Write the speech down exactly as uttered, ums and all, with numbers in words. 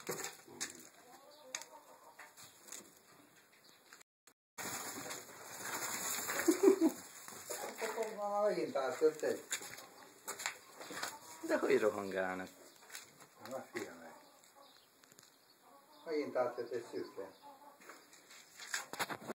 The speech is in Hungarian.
Már megint átkötted. De hogy rohangálnak? Na figyelj. Megint átjött egy szürke.